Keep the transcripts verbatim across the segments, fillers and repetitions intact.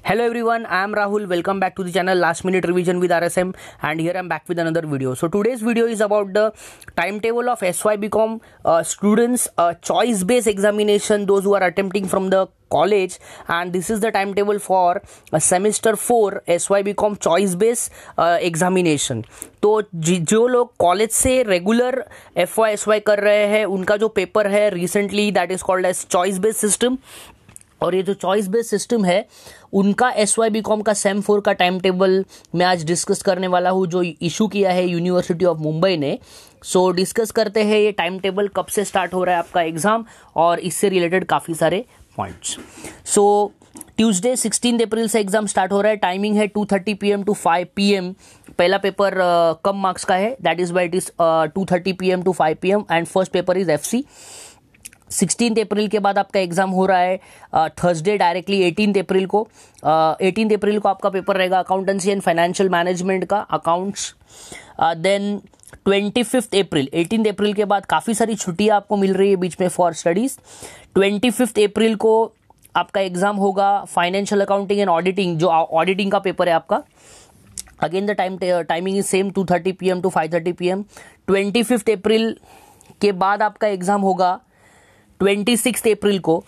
Hello everyone, I am Rahul. Welcome back to the channel Last Minute Revision with R S M, and here I am back with another video. So today's video is about the timetable of Sybcom uh, students uh, choice based examination, those who are attempting from the college, and this is the timetable for uh, semester four Sybcom choice based uh, examination. तो जो लोग college से regular F Y S Y कर रहे हैं उनका जो paper है recently that is called as choice based system, और ये जो चॉइस बेस्ड सिस्टम है उनका एस वाई बी कॉम का सेम फोर का टाइम टेबल मैं आज डिस्कस करने वाला हूँ, जो इशू किया है यूनिवर्सिटी ऑफ मुंबई ने. सो so, डिस्कस करते हैं ये टाइम टेबल, कब से स्टार्ट हो रहा है आपका एग्जाम और इससे रिलेटेड काफ़ी सारे points. So Tuesday sixteen April से एग्जाम स्टार्ट हो रहा है. टाइमिंग है two thirty P M to five P M. पहला पेपर uh, कम मार्क्स का है, that is why it is two thirty P M to five P M, and first paper is F C. Sixteen April के बाद आपका exam हो रहा है थर्सडे डायरेक्टली एटीन अप्रैल को. एटीन uh, अप्रैल को आपका पेपर रहेगा अकाउंटेंसी एंड फाइनेंशियल मैनेजमेंट का, accounts. Then twenty fifth April, eighteen April के बाद काफ़ी सारी छुट्टियां आपको मिल रही है बीच में for studies. Twenty fifth April को आपका एग्जाम होगा फाइनेंशियल अकाउंटिंग एंड ऑडिटिंग, जो ऑडिटिंग का पेपर है आपका. Again the time timing is same, two thirty P M to five thirty P M. Twenty fifth April के बाद आपका एग्जाम होगा ट्वेंटी सिक्स अप्रैल को.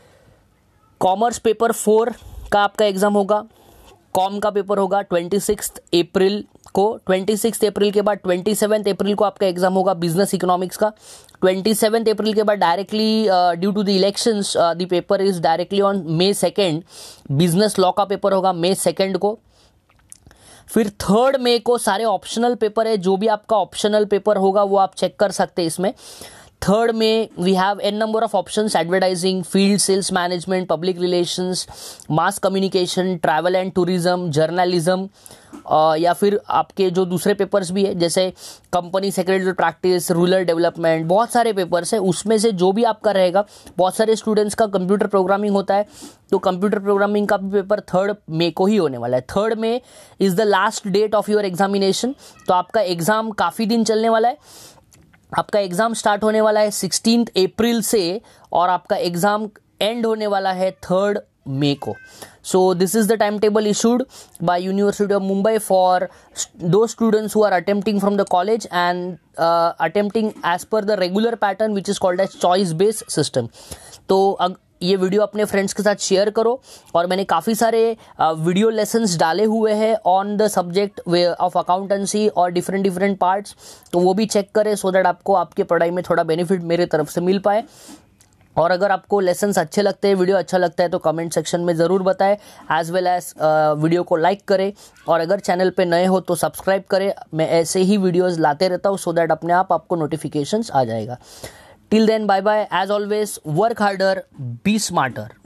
कॉमर्स पेपर फोर का आपका एग्जाम होगा, कॉम का पेपर होगा ट्वेंटी सिक्स अप्रैल को. ट्वेंटी सिक्स अप्रैल के बाद ट्वेंटी सेवन्थ अप्रैल को आपका एग्जाम होगा बिजनेस इकोनॉमिक्स का. ट्वेंटी सेवन्थ अप्रैल के बाद directly due to the elections the paper is directly on May second. Business law का पेपर होगा मे सेकेंड को. फिर थर्ड मे को सारे ऑप्शनल पेपर है, जो भी आपका ऑप्शनल पेपर होगा वो आप चेक कर सकते हैं इसमें. थर्ड में we have an number of options: advertising, field sales management, public relations, mass communication, travel and tourism, journalism, या फिर आपके जो दूसरे पेपर्स भी है जैसे company secretary practice, rural development, बहुत सारे पेपर्स हैं. उसमें से जो भी आपका रहेगा, बहुत सारे स्टूडेंट्स का कंप्यूटर प्रोग्रामिंग होता है, तो कंप्यूटर प्रोग्रामिंग का भी पेपर थर्ड मे को ही होने वाला है. Third May is the last date of your examination. तो आपका एग्जाम काफ़ी दिन चलने वाला है. आपका एग्जाम स्टार्ट होने वाला है सिक्सटीन अप्रैल से और आपका एग्जाम एंड होने वाला है थर्ड मे को. So this is the time table issued by University of Mumbai for the students who are attempting from the college and attempting as per the regular pattern which is called as choice based system. तो ये video अपने friends के साथ share करो, और मैंने काफ़ी सारे वीडियो लेसन्स डाले हुए हैं on the subject of accountancy और डिफरेंट डिफरेंट पार्ट्स, तो वो भी चेक करें सो दैट आपको आपके पढ़ाई में थोड़ा बेनिफिट मेरे तरफ से मिल पाए. और अगर आपको लेसन्स अच्छे लगते हैं, वीडियो अच्छा लगता है, तो कमेंट सेक्शन में ज़रूर बताएं, एज वेल एज वीडियो को लाइक करें, और अगर चैनल पे नए हो तो सब्सक्राइब करें. मैं ऐसे ही वीडियोज़ लाते रहता हूँ सो दैट अपने आप आपको नोटिफिकेशंस आ जाएगा. Till then, bye bye. As always, work harder, be smarter.